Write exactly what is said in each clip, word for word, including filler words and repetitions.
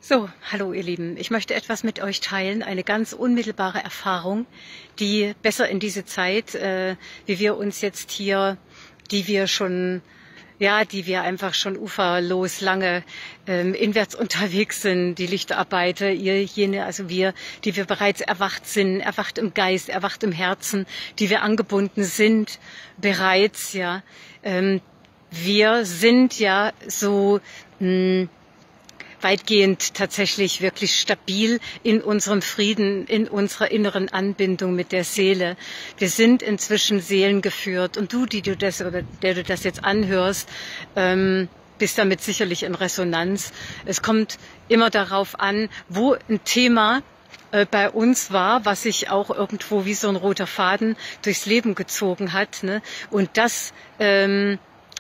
So, hallo ihr Lieben. Ich möchte etwas mit euch teilen, eine ganz unmittelbare Erfahrung, die besser in diese Zeit, äh, wie wir uns jetzt hier, die wir schon, ja, die wir einfach schon uferlos lange ähm, inwärts unterwegs sind, die Lichtarbeiter, ihr jene, also wir, die wir bereits erwacht sind, erwacht im Geist, erwacht im Herzen, die wir angebunden sind, bereits, ja. Ähm, wir sind ja so mh, weitgehend tatsächlich wirklich stabil in unserem Frieden, in unserer inneren Anbindung mit der Seele. Wir sind inzwischen seelengeführt und du, die du das oder der du das jetzt anhörst, ähm, bist damit sicherlich in Resonanz. Es kommt immer darauf an, wo ein Thema äh, bei uns war, was sich auch irgendwo wie so ein roter Faden durchs Leben gezogen hat, ne? Und das ähm,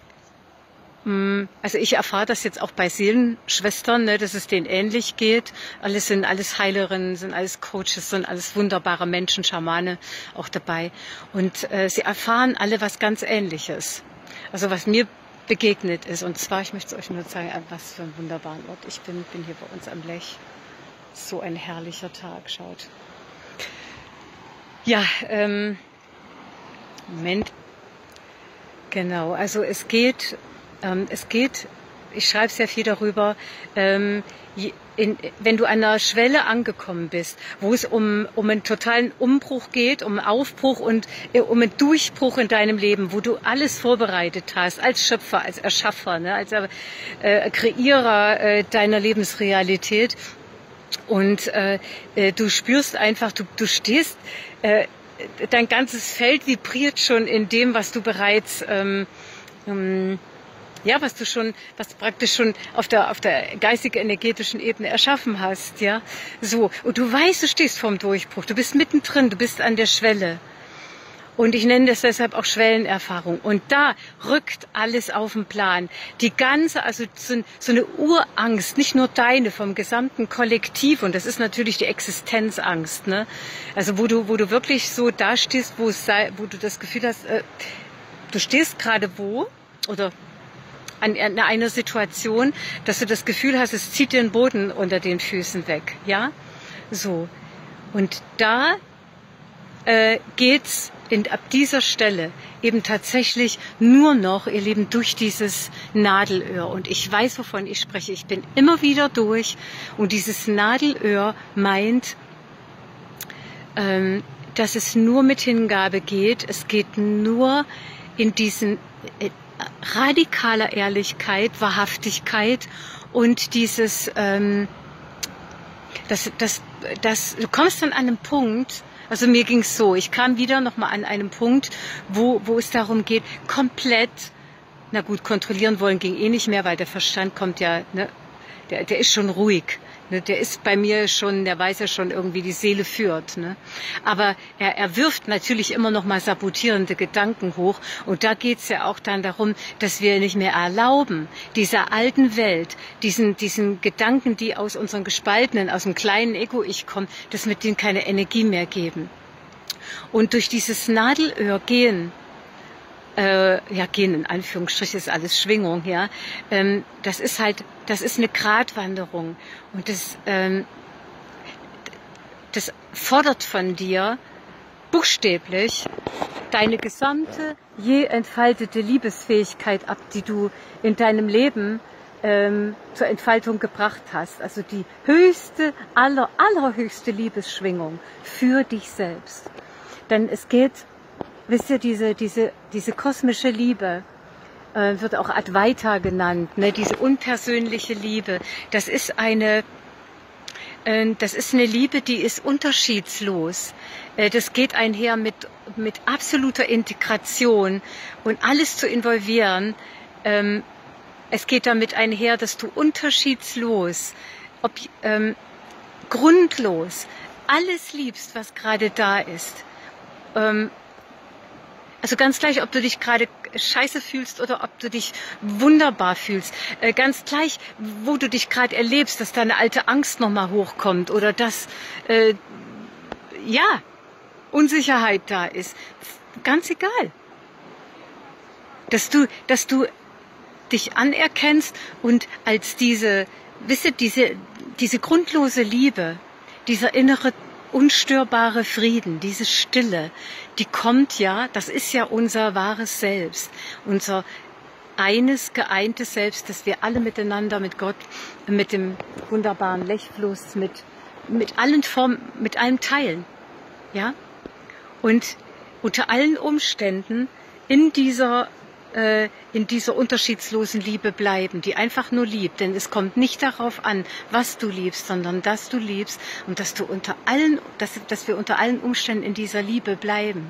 Also ich erfahre das jetzt auch bei Seelenschwestern, ne, dass es denen ähnlich geht. Alles sind alles Heilerinnen, sind alles Coaches, sind alles wunderbare Menschen, Schamane auch dabei. Und äh, sie erfahren alle was ganz Ähnliches. Also was mir begegnet ist. Und zwar, ich möchte es euch nur zeigen, was für einen wunderbaren Ort. Ich bin, bin hier bei uns am Lech. So ein herrlicher Tag, schaut. Ja, ähm, Moment. Genau, also es geht... Es geht, ich schreibe sehr viel darüber, ähm, in, wenn du an einer Schwelle angekommen bist, wo es um, um einen totalen Umbruch geht, um einen Aufbruch und äh, um einen Durchbruch in deinem Leben, wo du alles vorbereitet hast, als Schöpfer, als Erschaffer, ne, als äh, Kreierer äh, deiner Lebensrealität. Und äh, du spürst einfach, du, du stehst, äh, dein ganzes Feld vibriert schon in dem, was du bereits ähm, ähm, ja, was du schon, was du praktisch schon auf der, auf der geistig-energetischen Ebene erschaffen hast, ja. So. Und du weißt, du stehst vorm Durchbruch. Du bist mittendrin, du bist an der Schwelle. Und ich nenne das deshalb auch Schwellenerfahrung. Und da rückt alles auf den Plan. Die ganze, also so, so eine Urangst, nicht nur deine, vom gesamten Kollektiv. Und das ist natürlich die Existenzangst, ne. Also wo du, wo du wirklich so dastehst, wo es sei, wo du das Gefühl hast, äh, du stehst gerade wo, oder an einer Situation, dass du das Gefühl hast, es zieht den Boden unter den Füßen weg, ja, so. Und da äh, geht's in, ab dieser Stelle eben tatsächlich nur noch, ihr Lieben, durch dieses Nadelöhr. Und ich weiß, wovon ich spreche. Ich bin immer wieder durch. Und dieses Nadelöhr meint, ähm, dass es nur mit Hingabe geht. Es geht nur in diesen äh, radikaler Ehrlichkeit, Wahrhaftigkeit und dieses, ähm, das, das, das, du kommst dann an einen Punkt, also mir ging es so, ich kam wieder nochmal an einem Punkt, wo, wo es darum geht, komplett, na gut, kontrollieren wollen ging eh nicht mehr, weil der Verstand kommt ja, ne, der, der ist schon ruhig. Der ist bei mir schon, der weiß ja schon irgendwie, die Seele führt. Ne? Aber er, er wirft natürlich immer noch mal sabotierende Gedanken hoch. Und da geht's ja auch dann darum, dass wir nicht mehr erlauben, dieser alten Welt, diesen, diesen Gedanken, die aus unserem gespaltenen, aus dem kleinen Ego-Ich kommen, dass wir denen keine Energie mehr geben. Und durch dieses Nadelöhr gehen, Äh, ja, gehen in Anführungsstrichen ist alles Schwingung, ja. Ähm, das ist halt, das ist eine Gratwanderung und das, ähm, das fordert von dir buchstäblich deine gesamte je entfaltete Liebesfähigkeit ab, die du in deinem Leben ähm, zur Entfaltung gebracht hast. Also die höchste, aller, allerhöchste Liebesschwingung für dich selbst. Denn es geht, wisst ihr, diese, diese, diese kosmische Liebe äh, wird auch Advaita genannt, ne? Diese unpersönliche Liebe. Das ist eine, äh, das ist eine Liebe, die ist unterschiedslos. Äh, das geht einher mit, mit absoluter Integration und alles zu involvieren. Ähm, es geht damit einher, dass du unterschiedslos, ob, ähm, grundlos alles liebst, was gerade da ist. Ähm, Also ganz gleich, ob du dich gerade scheiße fühlst oder ob du dich wunderbar fühlst. Äh, ganz gleich, wo du dich gerade erlebst, dass deine alte Angst nochmal hochkommt oder dass, äh, ja, Unsicherheit da ist. Ganz egal. Dass du, dass du dich anerkennst und als diese, wisst ihr, diese, diese grundlose Liebe, dieser innere unstörbare Frieden, diese Stille, die kommt ja, das ist ja unser wahres Selbst, unser eines geeintes Selbst, das wir alle miteinander, mit Gott, mit dem wunderbaren Lechfluss, mit, mit allen Formen, mit allem teilen. Ja? Und unter allen Umständen in dieser, äh, in dieser unterschiedslosen Liebe bleiben, die einfach nur liebt. Denn es kommt nicht darauf an, was du liebst, sondern dass du liebst und dass du unter allen, dass, dass wir unter allen Umständen in dieser Liebe bleiben.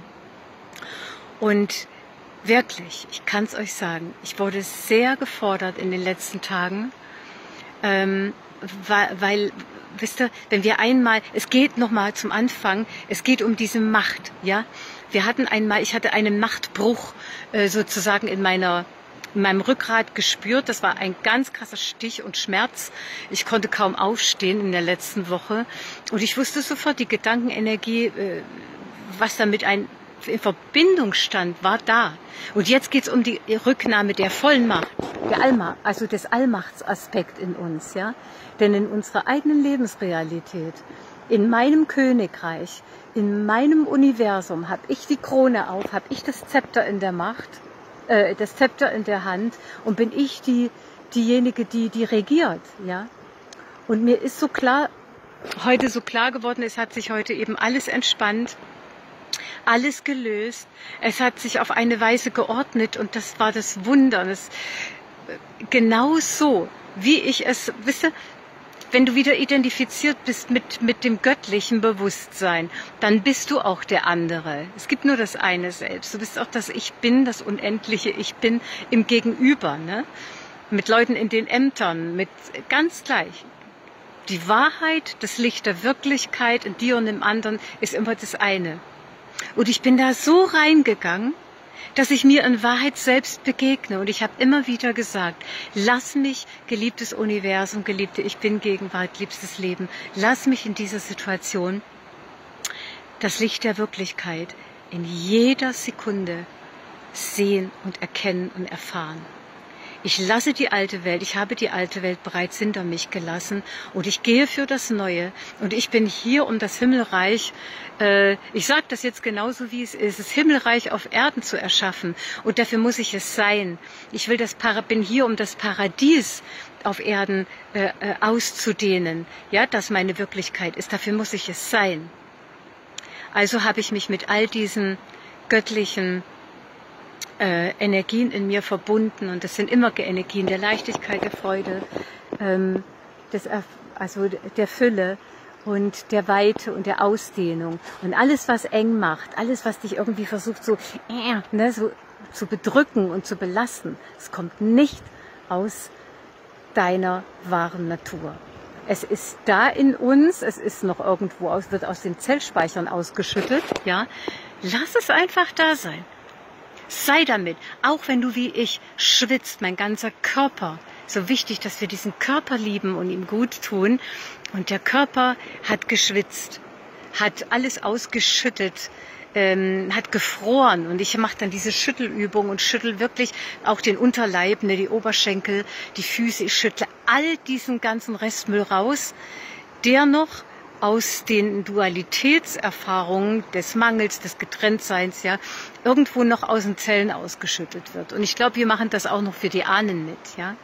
Und wirklich, ich kann es euch sagen, ich wurde sehr gefordert in den letzten Tagen, ähm, weil, weil, wisst ihr, wenn wir einmal, es geht nochmal zum Anfang, es geht um diese Macht, ja. Wir hatten einmal, ich hatte einen Machtbruch äh, sozusagen in meiner, in meinem Rückgrat gespürt. Das war ein ganz krasser Stich und Schmerz. Ich konnte kaum aufstehen in der letzten Woche und ich wusste sofort, die Gedankenenergie, äh, was damit ein in Verbindung stand, war da. Und jetzt geht es um die Rücknahme der vollen Macht, der Allmacht, also des Allmachtsaspekt in uns, ja. Denn in unserer eigenen Lebensrealität, in meinem Königreich, in meinem Universum habe ich die Krone auf, habe ich das Zepter in der Macht, äh, das Zepter in der Hand und bin ich die, diejenige, die, die regiert, ja. Und mir ist so klar, heute so klar geworden, es hat sich heute eben alles entspannt, alles gelöst. Es hat sich auf eine Weise geordnet und das war das Wunder. Das, genau so, wie ich es, wisst ihr, wenn du wieder identifiziert bist mit, mit dem göttlichen Bewusstsein, dann bist du auch der andere. Es gibt nur das eine Selbst. Du bist auch das Ich Bin, das unendliche Ich Bin im Gegenüber, ne? Mit Leuten in den Ämtern, mit ganz gleich. Die Wahrheit, das Licht der Wirklichkeit in dir und im anderen ist immer das eine. Und ich bin da so reingegangen, dass ich mir in Wahrheit selbst begegne. Und ich habe immer wieder gesagt, lass mich, geliebtes Universum, geliebte Ich Bin Gegenwart, liebstes Leben, lass mich in dieser Situation das Licht der Wirklichkeit in jeder Sekunde sehen und erkennen und erfahren. Ich lasse die alte Welt, ich habe die alte Welt bereits hinter mich gelassen und ich gehe für das Neue und ich bin hier, um das Himmelreich, äh, ich sage das jetzt genauso wie es ist, das Himmelreich auf Erden zu erschaffen und dafür muss ich es sein. Ich will das Para, bin hier, um das Paradies auf Erden äh, äh, auszudehnen, ja, das meine Wirklichkeit ist, dafür muss ich es sein. Also habe ich mich mit all diesen göttlichen Äh, Energien in mir verbunden und das sind immer Energien der Leichtigkeit, der Freude, ähm, des, also der Fülle und der Weite und der Ausdehnung und alles, was eng macht, alles, was dich irgendwie versucht so, äh, ne, so zu bedrücken und zu belasten, es kommt nicht aus deiner wahren Natur. Es ist da in uns, es ist noch irgendwo aus, wird aus den Zellspeichern ausgeschüttet, ja. Lass es einfach da sein. Sei damit, auch wenn du wie ich schwitzt, mein ganzer Körper. So wichtig, dass wir diesen Körper lieben und ihm gut tun. Und der Körper hat geschwitzt, hat alles ausgeschüttet, ähm, hat gefroren. Und ich mache dann diese Schüttelübung und schüttel wirklich auch den Unterleib, ne, die Oberschenkel, die Füße. Ich schüttle all diesen ganzen Restmüll raus, der noch aus den Dualitätserfahrungen des Mangels, des Getrenntseins, ja, irgendwo noch aus den Zellen ausgeschüttet wird. Und ich glaube, wir machen das auch noch für die Ahnen mit, ja.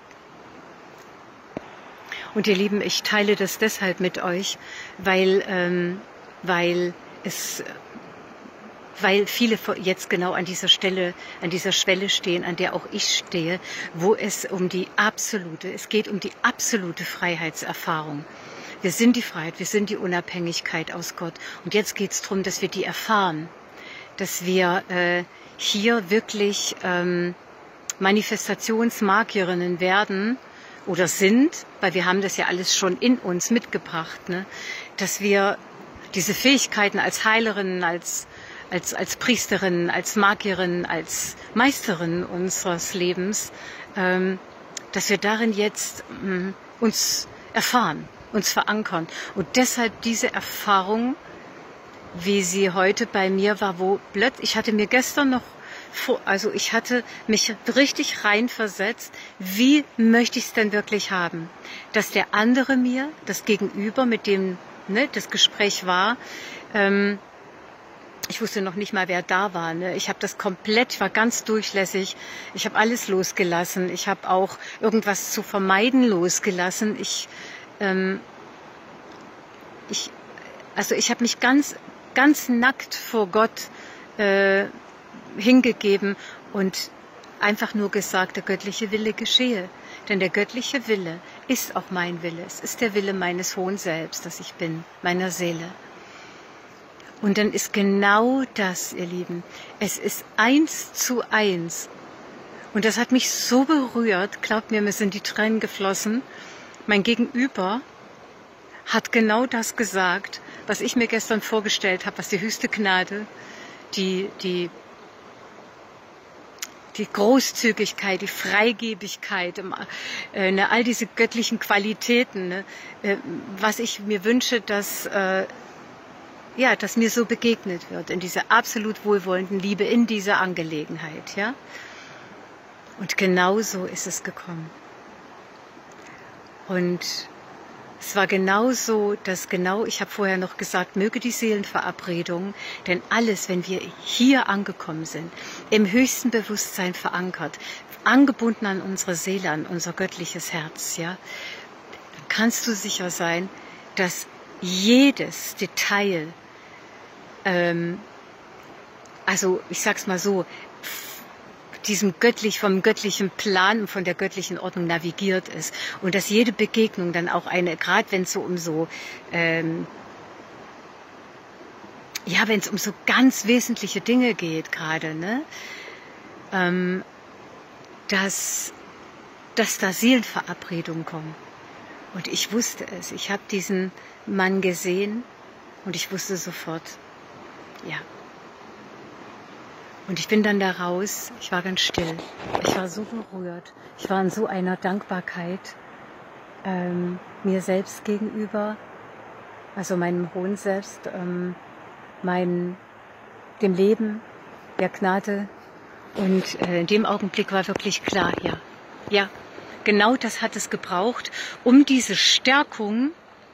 Und ihr Lieben, ich teile das deshalb mit euch, weil, ähm, weil es, weil viele jetzt genau an dieser Stelle, an dieser Schwelle stehen, an der auch ich stehe, wo es um die absolute, es geht um die absolute Freiheitserfahrung. Wir sind die Freiheit, wir sind die Unabhängigkeit aus Gott. Und jetzt geht es darum, dass wir die erfahren, dass wir äh, hier wirklich ähm, Manifestationsmagierinnen werden oder sind, weil wir haben das ja alles schon in uns mitgebracht, ne? Dass wir diese Fähigkeiten als Heilerinnen, als, als, als Priesterinnen, als Magierinnen, als Meisterinnen unseres Lebens, ähm, dass wir darin jetzt ähm, uns erfahren, uns verankern. Und deshalb diese Erfahrung, wie sie heute bei mir war, wo plötzlich, ich hatte mir gestern noch also ich hatte mich richtig reinversetzt, wie möchte ich es denn wirklich haben? Dass der andere mir, das Gegenüber, mit dem ne, das Gespräch war, ähm, ich wusste noch nicht mal, wer da war. Ne? Ich habe das komplett, ich war ganz durchlässig. Ich habe alles losgelassen. Ich habe auch irgendwas zu vermeiden losgelassen. Ich, ähm, ich, also ich habe mich ganz, ganz nackt vor Gott äh, hingegeben und einfach nur gesagt, der göttliche Wille geschehe. Denn der göttliche Wille ist auch mein Wille. Es ist der Wille meines hohen Selbst, das ich bin, meiner Seele. Und dann ist genau das, ihr Lieben, es ist eins zu eins. Und das hat mich so berührt, glaubt mir, mir sind die Tränen geflossen. Mein Gegenüber hat genau das gesagt, was ich mir gestern vorgestellt habe, was die höchste Gnade, die, die, die Großzügigkeit, die Freigebigkeit, äh, ne, all diese göttlichen Qualitäten, ne, äh, was ich mir wünsche, dass... Äh, ja, dass mir so begegnet wird, in dieser absolut wohlwollenden Liebe, in dieser Angelegenheit, ja. Und genau so ist es gekommen. Und es war genau so, dass genau, ich habe vorher noch gesagt, möge die Seelenverabredung, denn alles, wenn wir hier angekommen sind, im höchsten Bewusstsein verankert, angebunden an unsere Seele, an unser göttliches Herz, ja, kannst du sicher sein, dass jedes Detail, ähm, also ich sag's mal so, diesem göttlich, vom göttlichen Plan und von der göttlichen Ordnung navigiert ist und dass jede Begegnung dann auch eine, gerade wenn es so um so, ähm, ja, wenn es um so ganz wesentliche Dinge geht gerade, ne, ähm, dass, dass da Seelenverabredungen kommen. Und ich wusste es. Ich habe diesen Mann gesehen und ich wusste sofort, ja. Und ich bin dann da raus, ich war ganz still. Ich war so berührt. Ich war in so einer Dankbarkeit ähm, mir selbst gegenüber, also meinem hohen Selbst, ähm, mein, dem Leben, der Gnade. Und äh, in dem Augenblick war wirklich klar, ja, ja, genau das hat es gebraucht, um diese Stärkung.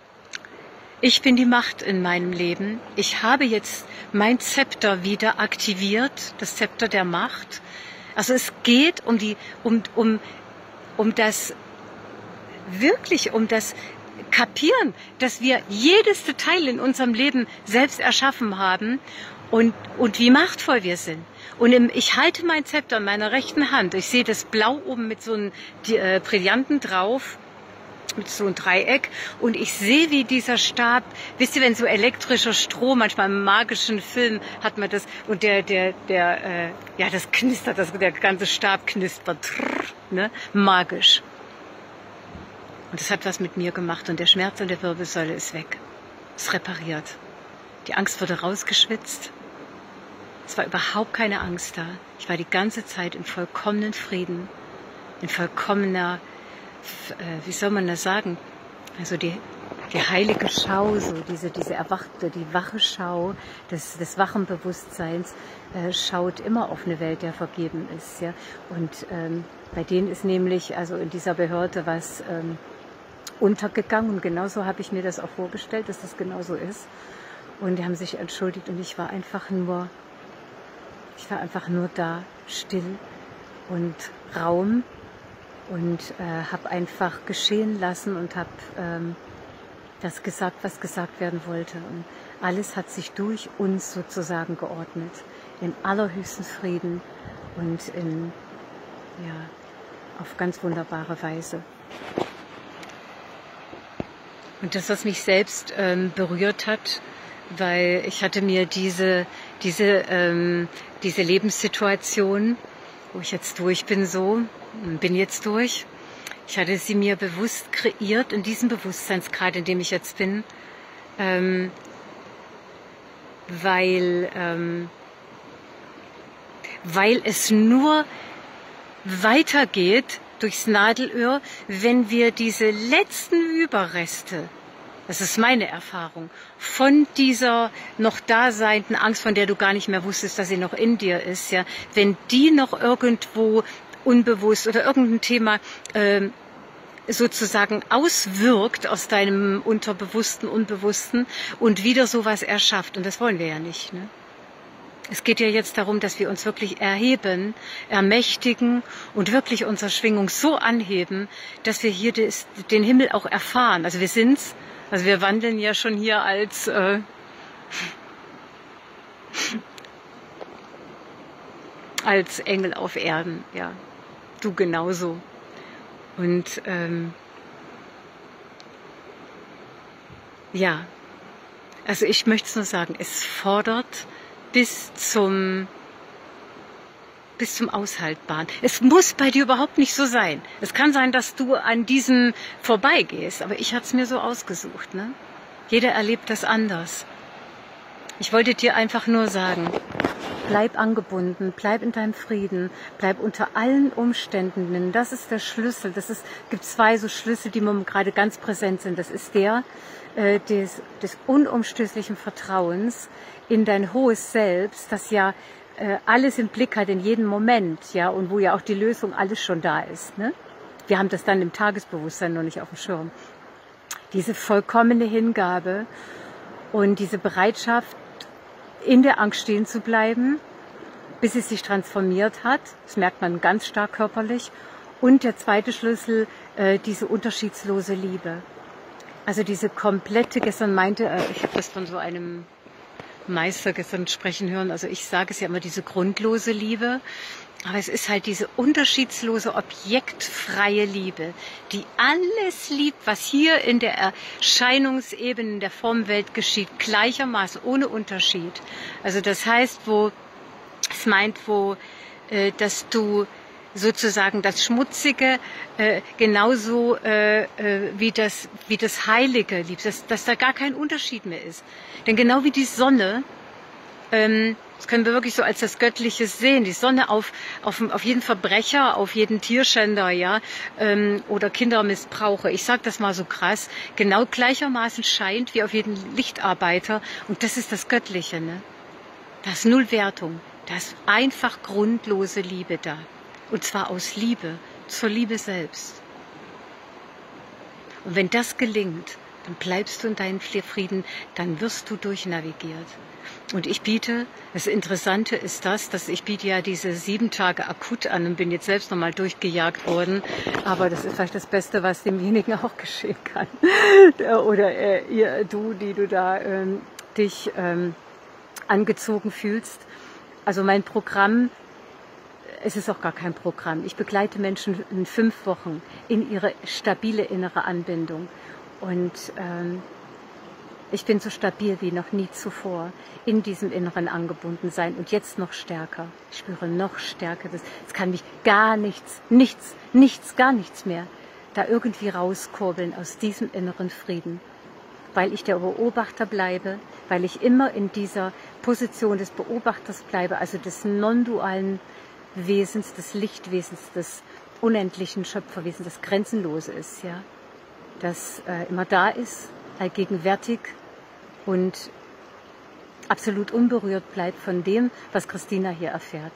Ich bin die Macht in meinem Leben. Ich habe jetzt mein Zepter wieder aktiviert, das Zepter der Macht. Also es geht um die, um, um, um das, wirklich um das Kapieren, dass wir jedes Detail in unserem Leben selbst erschaffen haben und, und wie machtvoll wir sind. Und im, ich halte mein Zepter in meiner rechten Hand. Ich sehe das Blau oben mit so einem die, äh, Brillanten drauf, mit so einem Dreieck. Und ich sehe, wie dieser Stab, wisst ihr, wenn so elektrischer Strom, manchmal im magischen Film hat man das, und der, der, der, äh, ja, das knistert, das, der ganze Stab knistert, trrr, ne, magisch. Und das hat was mit mir gemacht und der Schmerz an der Wirbelsäule ist weg. Ist repariert. Die Angst wurde rausgeschwitzt. Es war überhaupt keine Angst da. Ich war die ganze Zeit in vollkommenen Frieden, in vollkommener, äh, wie soll man das sagen, also die, die heilige Schau, so diese, diese erwachte, die wache Schau des, des wachen Bewusstseins äh, schaut immer auf eine Welt, der vergeben ist. Ja? Und ähm, bei denen ist nämlich, also in dieser Behörde was ähm, untergegangen und genauso habe ich mir das auch vorgestellt, dass das genauso ist. Und die haben sich entschuldigt und ich war einfach nur Ich war einfach nur da, still und Raum und äh, habe einfach geschehen lassen und habe ähm, das gesagt, was gesagt werden wollte. Und alles hat sich durch uns sozusagen geordnet, in allerhöchsten Frieden und in, ja, auf ganz wunderbare Weise. Und das, was mich selbst ähm, berührt hat, weil ich hatte mir diese, diese, ähm, diese Lebenssituation, wo ich jetzt durch bin, so, bin jetzt durch. Ich hatte sie mir bewusst kreiert, in diesem Bewusstseinsgrad, in dem ich jetzt bin, ähm, weil, ähm, weil es nur weitergeht durchs Nadelöhr, wenn wir diese letzten Überreste das ist meine Erfahrung, von dieser noch daseinenden Angst, von der du gar nicht mehr wusstest, dass sie noch in dir ist, ja, wenn die noch irgendwo unbewusst oder irgendein Thema ähm, sozusagen auswirkt aus deinem Unterbewussten, Unbewussten und wieder sowas erschafft. Und das wollen wir ja nicht. Ne? Es geht ja jetzt darum, dass wir uns wirklich erheben, ermächtigen und wirklich unsere Schwingung so anheben, dass wir hier des, den Himmel auch erfahren. Also wir sind's, also wir wandeln ja schon hier als äh, als Engel auf Erden, ja, du genauso. Und ähm, ja, also ich möchte es nur sagen, es fordert bis zum, bis zum Aushaltbaren. Es muss bei dir überhaupt nicht so sein. Es kann sein, dass du an diesem vorbeigehst, aber ich habe es mir so ausgesucht. Ne? Jeder erlebt das anders. Ich wollte dir einfach nur sagen, bleib angebunden, bleib in deinem Frieden, bleib unter allen Umständen. Das ist der Schlüssel. Das ist, gibt zwei so Schlüssel, die mir gerade ganz präsent sind. Das ist der äh, des, des unumstößlichen Vertrauens in dein hohes Selbst, das ja äh, alles im Blick hat in jedem Moment, ja, und wo ja auch die Lösung alles schon da ist. Ne? Wir haben das dann im Tagesbewusstsein noch nicht auf dem Schirm. Diese vollkommene Hingabe und diese Bereitschaft, in der Angst stehen zu bleiben, bis sie sich transformiert hat. Das merkt man ganz stark körperlich. Und der zweite Schlüssel, äh, diese unterschiedslose Liebe. Also diese komplette, gestern meinte, äh, ich habe das von so einem Meister gestern sprechen hören, also ich sage es ja immer, diese grundlose Liebe. Aber es ist halt diese unterschiedslose, objektfreie Liebe, die alles liebt, was hier in der Erscheinungsebene, in der Formwelt geschieht, gleichermaßen, ohne Unterschied. Also das heißt, wo es meint, wo, äh, dass du sozusagen das Schmutzige äh, genauso äh, äh, wie das wie das Heilige liebst, dass, dass da gar kein Unterschied mehr ist. Denn genau wie die Sonne, ähm, das können wir wirklich so als das Göttliche sehen, die Sonne auf, auf, auf jeden Verbrecher, auf jeden Tierschänder, ja, ähm, oder Kindermissbraucher, ich sage das mal so krass, genau gleichermaßen scheint wie auf jeden Lichtarbeiter. Und das ist das Göttliche, ne? Da ist null Wertung, da ist einfach grundlose Liebe da. Und zwar aus Liebe, zur Liebe selbst. Und wenn das gelingt, dann bleibst du in deinem Frieden, dann wirst du durchnavigiert. Und ich biete, das Interessante ist das, dass ich biete ja diese sieben Tage akut an und bin jetzt selbst nochmal durchgejagt worden. Aber das ist vielleicht das Beste, was demjenigen auch geschehen kann. Oder äh, ihr, du, die du da ähm, dich ähm, angezogen fühlst. Also mein Programm, es ist auch gar kein Programm. Ich begleite Menschen in fünf Wochen in ihre stabile innere Anbindung. Und ähm, ich bin so stabil wie noch nie zuvor in diesem inneren Angebundensein und jetzt noch stärker. Ich spüre noch stärker. Das, es kann mich gar nichts, nichts, nichts, gar nichts mehr da irgendwie rauskurbeln aus diesem inneren Frieden. Weil ich der Beobachter bleibe, weil ich immer in dieser Position des Beobachters bleibe, also des non-dualen Wesens, des Lichtwesens, des unendlichen Schöpferwesens, das grenzenlose ist, ja, das äh, immer da ist, allgegenwärtig und absolut unberührt bleibt von dem, was Christina hier erfährt.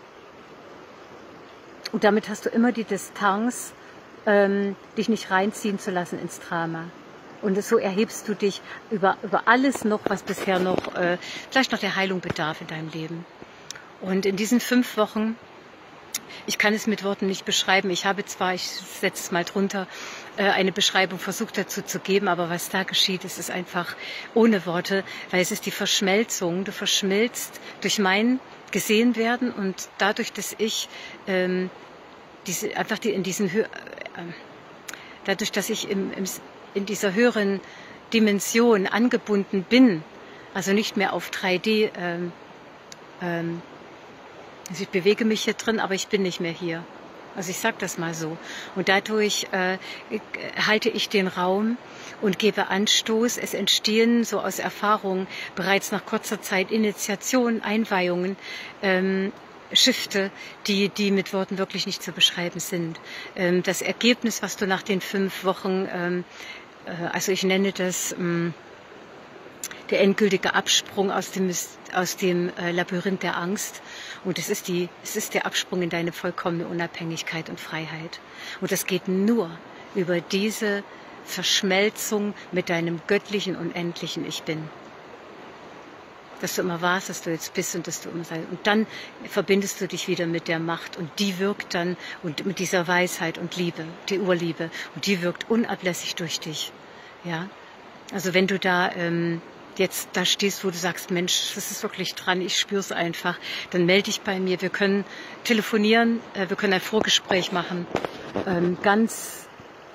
Und damit hast du immer die Distanz, ähm, dich nicht reinziehen zu lassen ins Drama. Und so erhebst du dich über, über alles noch, was bisher noch, äh, vielleicht noch der Heilung bedarf in deinem Leben. Und in diesen fünf Wochen, ich kann es mit Worten nicht beschreiben, ich habe zwar, ich setze es mal drunter, äh, eine Beschreibung versucht dazu zu geben, aber was da geschieht, ist es einfach ohne Worte, weil es ist die Verschmelzung, du verschmilzt durch mein Gesehenwerden und dadurch, dass ich ähm, diese, einfach die, in diesen, äh, dadurch, dass ich im, im in dieser höheren Dimension angebunden bin, also nicht mehr auf drei D, ähm, ähm, also ich bewege mich hier drin, aber ich bin nicht mehr hier. Also ich sage das mal so. Und dadurch äh, halte ich den Raum und gebe Anstoß. Es entstehen so aus Erfahrung bereits nach kurzer Zeit Initiationen, Einweihungen, ähm, Schifte, die, die mit Worten wirklich nicht zu beschreiben sind. Ähm, das Ergebnis, was du nach den fünf Wochen ähm, äh, also ich nenne das mh, der endgültige Absprung aus dem, aus dem äh, Labyrinth der Angst. Und es ist, die, es ist der Absprung in deine vollkommene Unabhängigkeit und Freiheit. Und das geht nur über diese Verschmelzung mit deinem göttlichen, unendlichen Ich Bin. Dass du immer warst, dass du jetzt bist und dass du immer sei. Und dann verbindest du dich wieder mit der Macht und die wirkt dann und mit dieser Weisheit und Liebe, die Urliebe. Und die wirkt unablässig durch dich. Ja? Also wenn du da ähm, jetzt da stehst, wo du sagst, Mensch, das ist wirklich dran, ich spüre es einfach, dann melde dich bei mir. Wir können telefonieren, äh, wir können ein Vorgespräch machen. Ähm, ganz,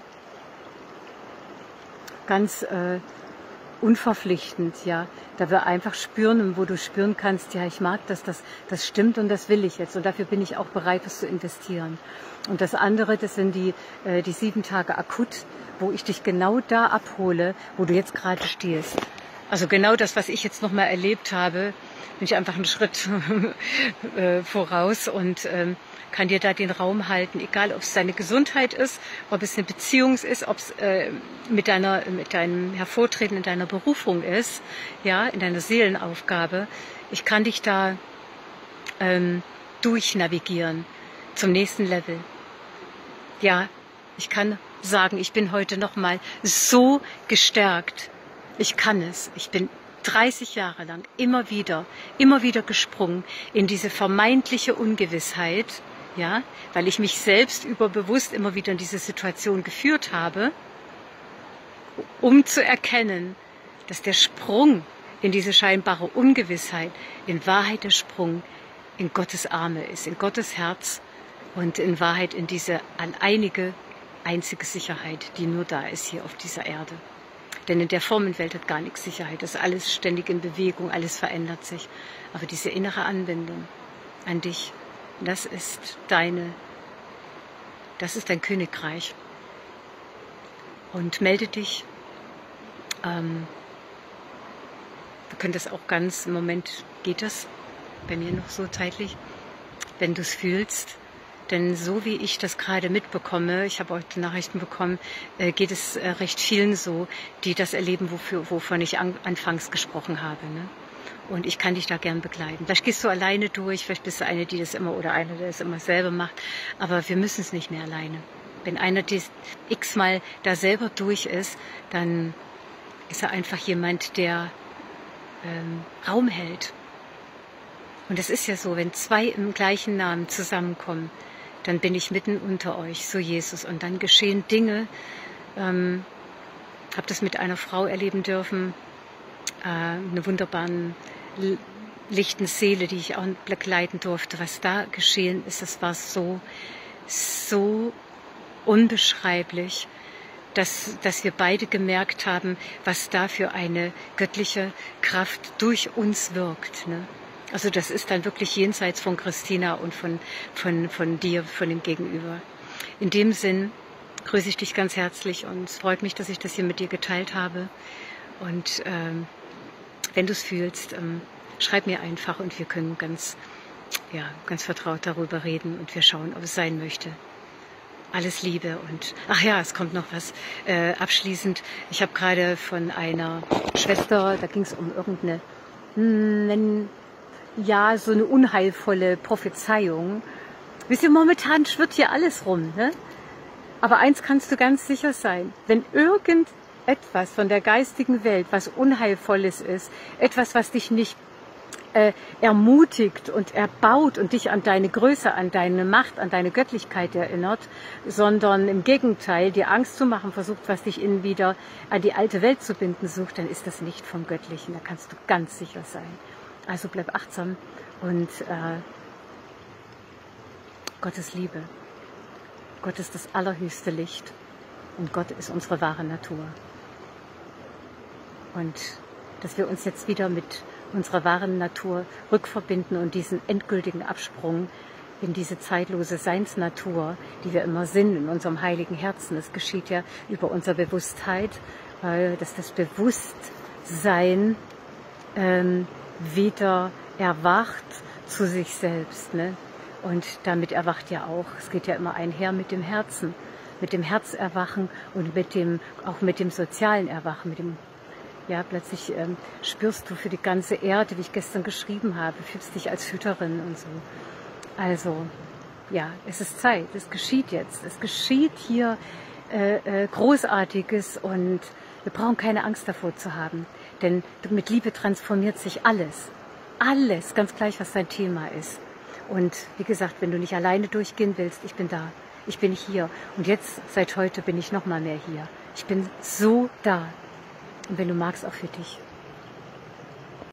ganz äh, unverpflichtend, ja. Da wir einfach spüren, wo du spüren kannst, ja, ich mag das, das, das stimmt und das will ich jetzt. Und dafür bin ich auch bereit, das zu investieren. Und das andere, das sind die, äh, die sieben Tage akut, wo ich dich genau da abhole, wo du jetzt gerade stehst. Also genau das, was ich jetzt nochmal erlebt habe, bin ich einfach einen Schritt äh, voraus und ähm, kann dir da den Raum halten, egal ob es deine Gesundheit ist, ob es eine Beziehung ist, ob es äh, mit, deiner, mit deinem Hervortreten in deiner Berufung ist, ja, in deiner Seelenaufgabe. Ich kann dich da ähm, durchnavigieren zum nächsten Level. Ja, ich kann sagen, ich bin heute nochmal so gestärkt. Ich kann es. Ich bin dreißig Jahre lang immer wieder, immer wieder gesprungen in diese vermeintliche Ungewissheit, ja, weil ich mich selbst überbewusst immer wieder in diese Situation geführt habe, um zu erkennen, dass der Sprung in diese scheinbare Ungewissheit in Wahrheit der Sprung in Gottes Arme ist, in Gottes Herz und in Wahrheit in diese alleinige, einzige Sicherheit, die nur da ist hier auf dieser Erde. Denn in der Formenwelt hat gar nichts Sicherheit. Das ist alles ständig in Bewegung, alles verändert sich. Aber diese innere Anbindung an dich, das ist deine, das ist dein Königreich. Und melde dich. Ähm, wir können das auch ganz, im Moment geht das bei mir noch so zeitlich, wenn du es fühlst. Denn so wie ich das gerade mitbekomme, ich habe heute Nachrichten bekommen, äh, geht es äh, recht vielen so, die das erleben, wofür, wovon ich an, anfangs gesprochen habe. Ne? Und ich kann dich da gern begleiten. Vielleicht gehst du alleine durch, vielleicht bist du eine, die das immer oder eine, der das immer selber macht. Aber wir müssen es nicht mehr alleine. Wenn einer dies x-mal da selber durch ist, dann ist er einfach jemand, der ähm, Raum hält. Und es ist ja so, wenn zwei im gleichen Namen zusammenkommen, dann bin ich mitten unter euch, so Jesus. Und dann geschehen Dinge. Ähm, habe das mit einer Frau erleben dürfen, äh, eine wunderbaren, lichten Seele, die ich auch begleiten durfte. Was da geschehen ist, das war so, so unbeschreiblich, dass, dass wir beide gemerkt haben, was da für eine göttliche Kraft durch uns wirkt. Ne? Also das ist dann wirklich jenseits von Christina und von, von, von dir, von dem Gegenüber. In dem Sinn grüße ich dich ganz herzlich und es freut mich, dass ich das hier mit dir geteilt habe. Und ähm, wenn du es fühlst, ähm, schreib mir einfach und wir können ganz, ja, ganz vertraut darüber reden und wir schauen, ob es sein möchte. Alles Liebe und, ach ja, es kommt noch was äh, abschließend. Ich habe gerade von einer Schwester, da ging es um irgendeine, mh, ja, so eine unheilvolle Prophezeiung. Wisst ihr, momentan schwirrt hier alles rum, ne? Aber eins kannst du ganz sicher sein, wenn irgendetwas von der geistigen Welt, was Unheilvolles ist, etwas, was dich nicht äh, ermutigt und erbaut und dich an deine Größe, an deine Macht, an deine Göttlichkeit erinnert, sondern im Gegenteil dir Angst zu machen versucht, was dich innen wieder an die alte Welt zu binden sucht, dann ist das nicht vom Göttlichen, da kannst du ganz sicher sein. Also bleib achtsam und äh, Gottes Liebe. Gott ist das allerhöchste Licht und Gott ist unsere wahre Natur. Und dass wir uns jetzt wieder mit unserer wahren Natur rückverbinden und diesen endgültigen Absprung in diese zeitlose Seinsnatur, die wir immer sind in unserem heiligen Herzen. Das geschieht ja über unsere Bewusstheit, weil dass das Bewusstsein ähm, wieder erwacht zu sich selbst, ne? Und damit erwacht ja auch, es geht ja immer einher mit dem Herzen, mit dem Herz erwachen und mit dem, auch mit dem sozialen Erwachen, mit dem, ja, plötzlich ähm, spürst du für die ganze Erde, wie ich gestern geschrieben habe, fühlst dich als Hüterin und so. Also, ja, es ist Zeit, es geschieht jetzt, es geschieht hier äh, äh, Großartiges und wir brauchen keine Angst davor zu haben, denn mit Liebe transformiert sich alles, alles, ganz gleich, was dein Thema ist. Und wie gesagt, wenn du nicht alleine durchgehen willst, ich bin da, ich bin hier und jetzt, seit heute, bin ich noch mal mehr hier. Ich bin so da und wenn du magst, auch für dich.